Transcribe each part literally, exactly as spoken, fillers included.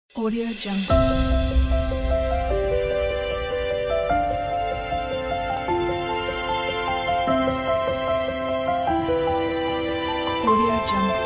Audio Jungle. Audio Jungle.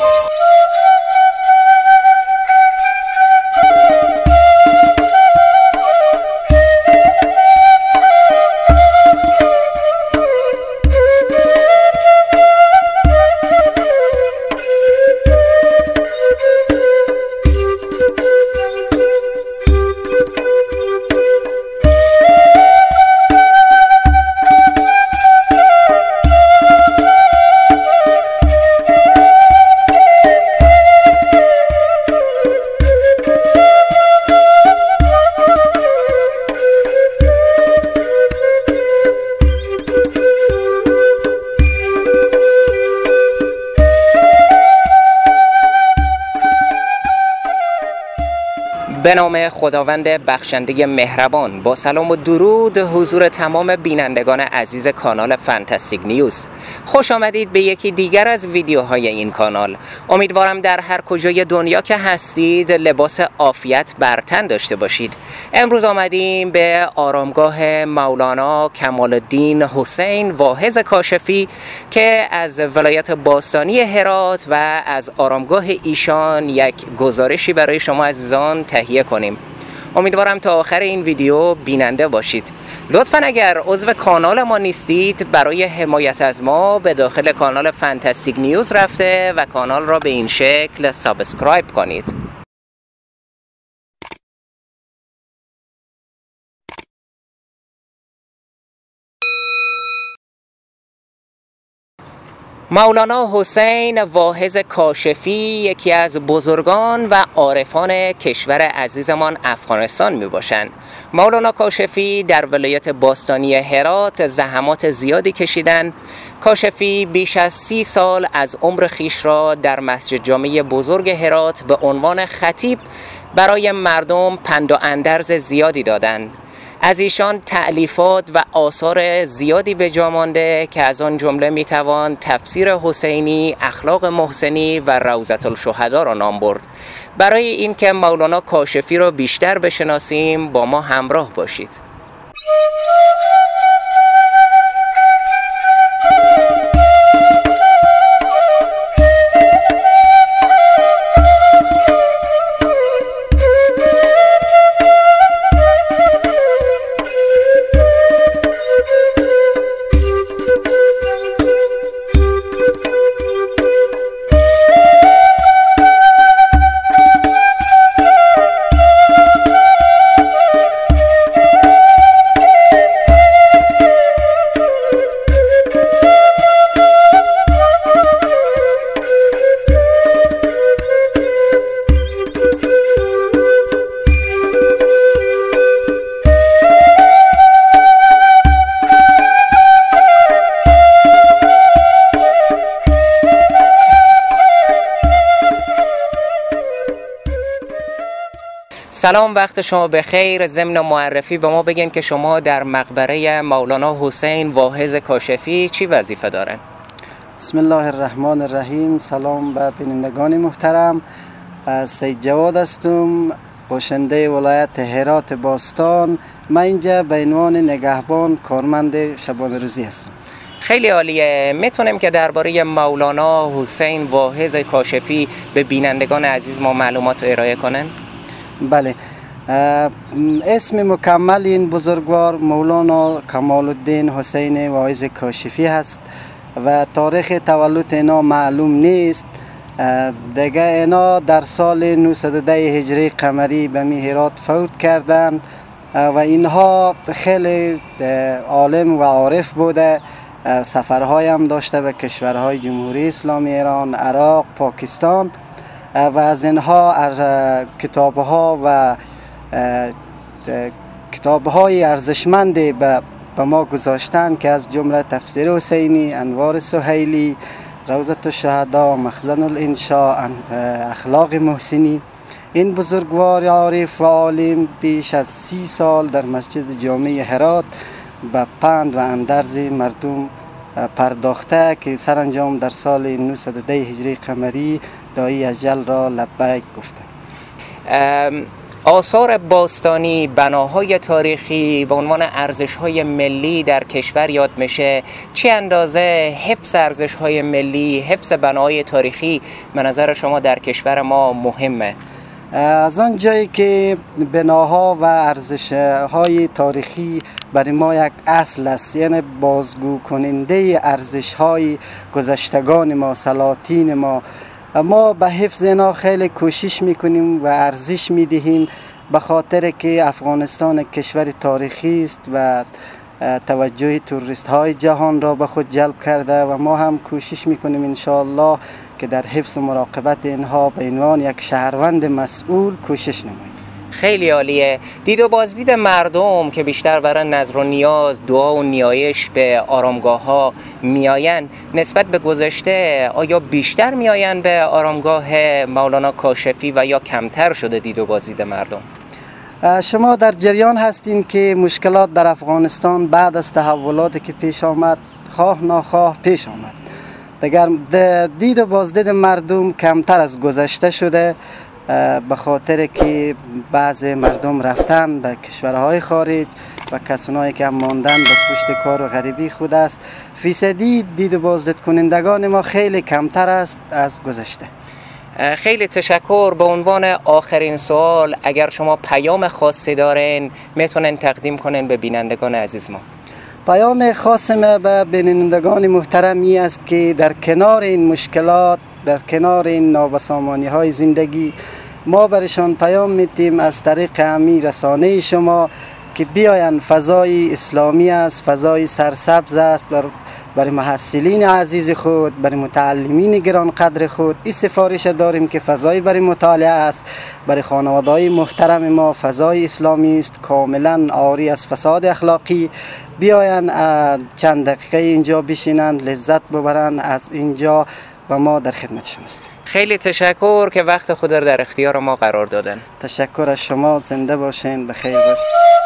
به نام خداوند بخشنده مهربان، با سلام و درود حضور تمام بینندگان عزیز کانال فانتاستیک نیوز. خوش آمدید به یکی دیگر از ویدیوهای این کانال. امیدوارم در هر کجای دنیا که هستید لباس عافیت بر تن داشته باشید. امروز آمدیم به آرامگاه مولانا کمال الدین حسین واحظ کاشفی که از ولایت باستانی هرات و از آرامگاه ایشان یک گزارشی برای شما عزیزان تهیه کنیم. امیدوارم تا آخر این ویدیو بیننده باشید. لطفا اگر عضو کانال ما نیستید برای حمایت از ما به داخل کانال فانتاستیک نیوز رفته و کانال را به این شکل سابسکرایب کنید. مولانا حسین واحظ کاشفی یکی از بزرگان و عارفان کشور عزیزمان افغانستان می باشند. مولانا کاشفی در ولایت باستانی هرات زحمات زیادی کشیدند. کاشفی بیش از سی سال از عمر خیش را در مسجد جامع بزرگ هرات به عنوان خطیب برای مردم پند و اندرز زیادی دادند. از ایشان تألیفات و آثار زیادی به جا مانده که از آن جمله میتوان تفسیر حسینی، اخلاق محسنی و روضة الشهدا را نام برد. برای اینکه مولانا کاشفی را بیشتر بشناسیم با ما همراه باشید. سلام، وقت شما بخیر. ضمن معرفی به ما بگین که شما در مقبره مولانا حسین واحظ کاشفی چی وظیفه دارن؟ بسم الله الرحمن الرحیم. سلام به بینندگان محترم. سید جواد هستم، باشنده ولایت هرات باستان. من اینجا به عنوان نگهبان کارمند شبانه روزی هستم. خیلی عالیه. میتونیم که درباره مولانا حسین واحظ کاشفی به بینندگان عزیز ما معلومات رو ارائه کنن؟ بله، اسم مکمل این بزرگوار مولانا کمال الدین حسین واحظ کاشفی هست و تاریخ تولد اینا معلوم نیست. دیگه اینا در سال نهصد و ده هجری قمری به هرات فوت کردند و اینها خیلی عالم و عارف بوده. سفرهای هم داشته به کشورهای جمهوری اسلامی ایران، عراق، پاکستان و از اینها کتابها و کتابهای ارزشمندی به ما گذاشتن که از جمله تفسیر حسینی، انوار سهیلی، روضة الشهدا، مخزن الانشاء، اخلاق محسنی. این بزرگوار عارف و عالم بیش از سی سال در مسجد جامع هرات به پند و اندرز مردم پرداخته که سرانجام در سال نهصد و ده هجری قمری دایی اجل را لبیک گفته. آثار باستانی، بناهای تاریخی به عنوان ارزش‌های ملی در کشور یاد میشه، چه اندازه حفظ ارزش‌های ملی، حفظ بناهای تاریخی به نظر شما در کشور ما مهمه؟ از آن جایی که بناها و ارزش‌های تاریخی برای ما یک اصل است، یعنی بازگو کننده ارزش‌های گذشتگان ما، سلاطین ما، ما به حفظ اینا خیلی کوشش میکنیم و ارزش میدهیم، به خاطر که افغانستان کشور تاریخی است و توجه توریست های جهان را به خود جلب کرده و ما هم کوشش میکنیم انشاءالله که در حفظ و مراقبت اینها به عنوان یک شهروند مسئول کوشش نماییم. خیلی عالیه. دید و بازدید مردم که بیشتر برای نظر و نیاز، دعا و نیایش به آرامگاه ها میآیند، نسبت به گذشته آیا بیشتر میآیند به آرامگاه مولانا کاشفی و یا کمتر شده دید و بازدید مردم؟ شما در جریان هستین که مشکلات در افغانستان بعد از تحولاتی که پیش آمد خواه ناخواه پیش آمد. دیگر دید و بازدید مردم کمتر از گذشته شده، به خاطر که بعض مردم رفتن به کشورهای خارج و کسانایی که هم ماندن به پشت کار و غریبی خود است. فیصدی دید و بازدید کنندگان ما خیلی کمتر است از گذشته. خیلی تشکر. به عنوان آخرین سوال، اگر شما پیام خاصی دارین میتونن تقدیم کنین به بینندگان عزیز ما. پیام خاص ما به بینندگان محترمی است که در کنار این مشکلات، در کنار این نابسامانی های زندگی، ما برشان پیام میدیم از طریق همین رسانه شما که بیاین. فضای اسلامی است، فضای سرسبز است، بر برای محصلین عزیز خود، برای متعلمین گران قدر خود این سفارش داریم که فضای برای مطالعه است. برای خانواده‌های محترم ما فضای اسلامی است، کاملا عاری از فساد اخلاقی. بیاین چند دقیقه اینجا بشینند، لذت ببرند از اینجا و ما در خدمت شما هستیم. خیلی تشکر که وقت خود را در اختیار ما قرار دادن. تشکر از شما. زنده باشین، بخیر باشین.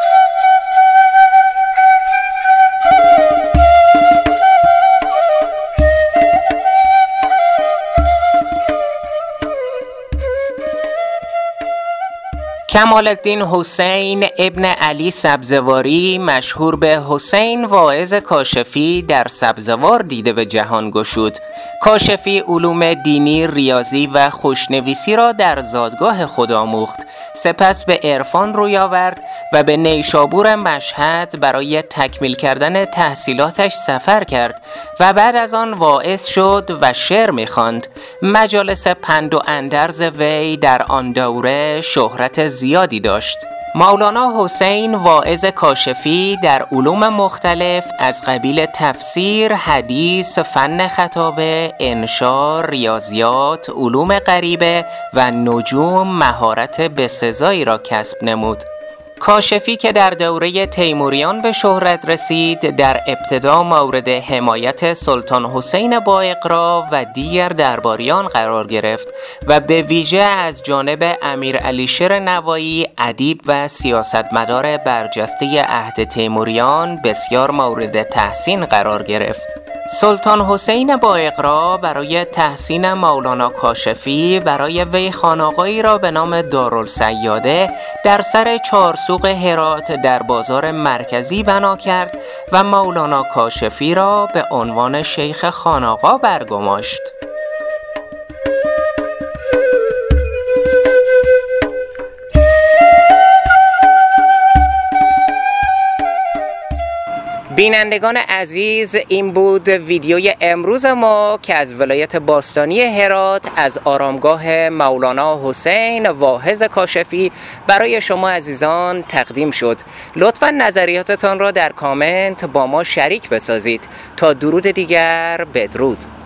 کمال الدین حسین ابن علی سبزواری، مشهور به حسین واعظ کاشفی، در سبزوار دیده به جهان گشود. کاشفی علوم دینی، ریاضی و خوشنویسی را در زادگاه خود آموخت. سپس به عرفان روی آورد و به نیشابور مشهد برای تکمیل کردن تحصیلاتش سفر کرد و بعد از آن واعظ شد و شعر می‌خواند. مجالس پند و اندرز وی در آن دوره شهرت زیادی داشت. مولانا حسین واعظ کاشفی در علوم مختلف از قبیل تفسیر، حدیث، فن خطابه، انشا، ریاضیات، علوم غریبه و نجوم مهارت بسزایی را کسب نمود. کاشفی که در دوره تیموریان به شهرت رسید، در ابتدا مورد حمایت سلطان حسین بااقرا و دیگر درباریان قرار گرفت و به ویژه از جانب امیر علی شیر نوایی، ادیب و سیاستمدار برجسته عهد تیموریان، بسیار مورد تحسین قرار گرفت. سلطان حسین بااقرا برای تحسین مولانا کاشفی برای وی خانقاهی را به نام دارالسیاده در سر چارسوق هرات در بازار مرکزی بنا کرد و مولانا کاشفی را به عنوان شیخ خانقاه برگماشت. بینندگان عزیز، این بود ویدیوی امروز ما که از ولایت باستانی هرات، از آرامگاه مولانا حسین واعظ کاشفی برای شما عزیزان تقدیم شد. لطفاً نظریاتتان را در کامنت با ما شریک بسازید. تا درود دیگر، بدرود.